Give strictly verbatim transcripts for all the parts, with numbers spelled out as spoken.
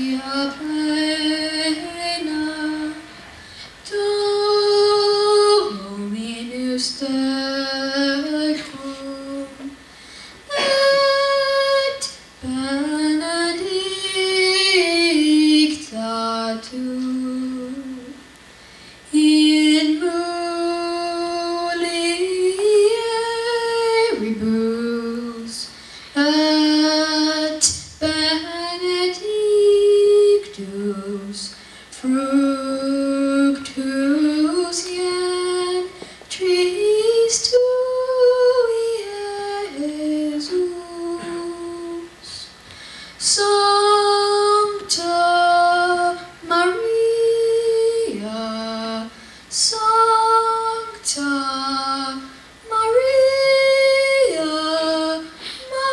Gloria plena, Dominus tecum, et benedicta tu in mulieribus, et benedictus fructus ventris tui, Iesus. Sancta Maria, Sancta Maria,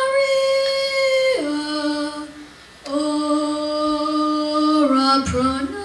Maria, ora pro